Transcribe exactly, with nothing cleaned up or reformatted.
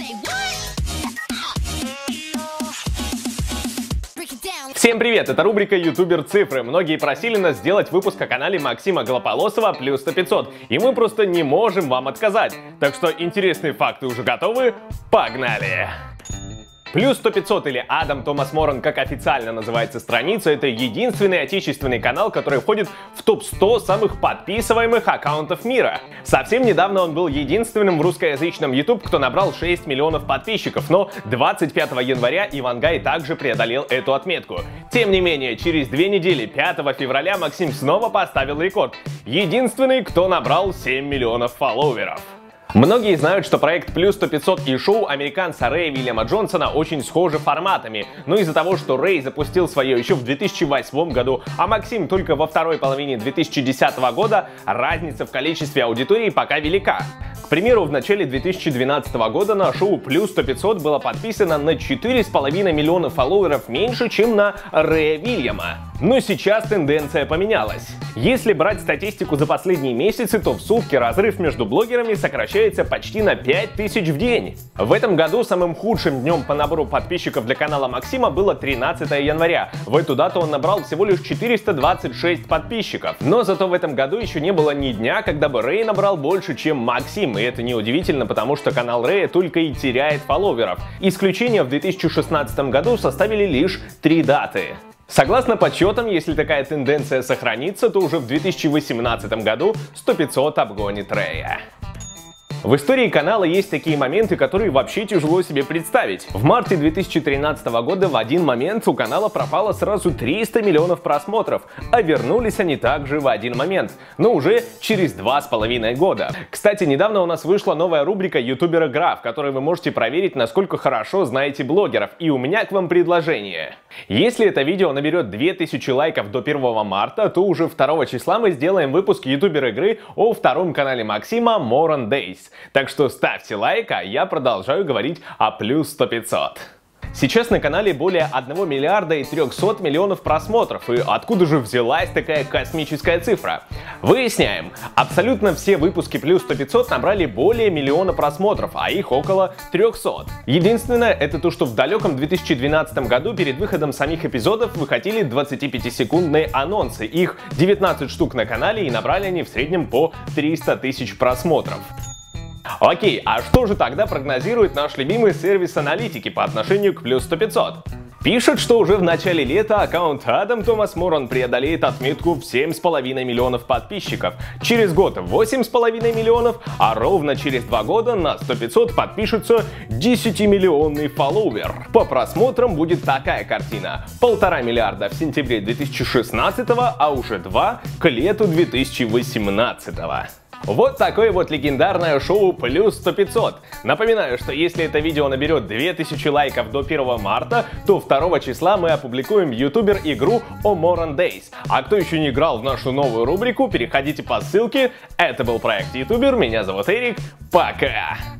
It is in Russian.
Всем привет, это рубрика «Ютубер Цифры». Многие просили нас сделать выпуск о канале Максима Голополосова плюс сто пятьсот, и мы просто не можем вам отказать. Так что интересные факты уже готовы? Погнали! плюс сто пятьсот или Адам Томас Моран, как официально называется страница, это единственный отечественный канал, который входит в топ сто самых подписываемых аккаунтов мира. Совсем недавно он был единственным в русскоязычном YouTube, кто набрал шесть миллионов подписчиков, но двадцать пятого января Ивангай также преодолел эту отметку. Тем не менее, через две недели, пятого февраля, Максим снова поставил рекорд. Единственный, кто набрал семь миллионов фолловеров. Многие знают, что проект плюс сто пятьсот и шоу американца Рэя Вильяма Джонсона очень схожи форматами, но из-за того, что Рэй запустил свое еще в две тысячи восьмом году, а Максим только во второй половине две тысячи десятого года, разница в количестве аудитории пока велика. К примеру, в начале две тысячи двенадцатого года на шоу плюс сто пятьсот было подписано на четыре с половиной миллиона фолловеров меньше, чем на Рэя Вильяма. Но сейчас тенденция поменялась. Если брать статистику за последние месяцы, то в сутки разрыв между блогерами сокращается почти на пять тысяч в день. В этом году самым худшим днем по набору подписчиков для канала Максима было тринадцатое января. В эту дату он набрал всего лишь четыреста двадцать шесть подписчиков. Но зато в этом году еще не было ни дня, когда бы Рэй набрал больше, чем Максим. И это неудивительно, потому что канал Рэя только и теряет фолловеров. Исключение в две тысячи шестнадцатом году составили лишь три даты. Согласно подсчетам, если такая тенденция сохранится, то уже в две тысячи восемнадцатом году сто пятьсот обгонит Рэя. В истории канала есть такие моменты, которые вообще тяжело себе представить. В марте две тысячи тринадцатого года в один момент у канала пропало сразу триста миллионов просмотров, а вернулись они также в один момент, но уже через два с половиной года. Кстати, недавно у нас вышла новая рубрика «Ютубер Игра», в которой вы можете проверить, насколько хорошо знаете блогеров, и у меня к вам предложение. Если это видео наберет две тысячи лайков до первого марта, то уже второго числа мы сделаем выпуск «Ютубер Игры» о втором канале Максима Moran Days. Так что ставьте лайк, а я продолжаю говорить о плюс сто пятьсот. Сейчас на канале более одного миллиарда и трёхсот миллионов просмотров, и откуда же взялась такая космическая цифра? Выясняем. Абсолютно все выпуски плюс сто пятьсот набрали более миллиона просмотров, а их около трёхсот. Единственное, это то, что в далеком две тысячи двенадцатом году перед выходом самих эпизодов выходили двадцатипятисекундные анонсы. Их девятнадцать штук на канале, и набрали они в среднем по триста тысяч просмотров. Окей, а что же тогда прогнозирует наш любимый сервис аналитики по отношению к плюс сто пятьсот? Пишет, что уже в начале лета аккаунт Адам Томас Моран преодолеет отметку в семь с половиной миллионов подписчиков, через год восемь с половиной миллионов, а ровно через два года на сто пятьсот подпишется десятимиллионный фолловер. По просмотрам будет такая картина: полтора миллиарда в сентябре две тысячи шестнадцатого, а уже два к лету две тысячи восемнадцатого. Вот такое вот легендарное шоу плюс сто пятьсот. Напоминаю, что если это видео наберет две тысячи лайков до первого марта, то второго числа мы опубликуем в ютубер игру о Moran Days. А кто еще не играл в нашу новую рубрику, переходите по ссылке. Это был проект Ютубер, меня зовут Эрик. Пока!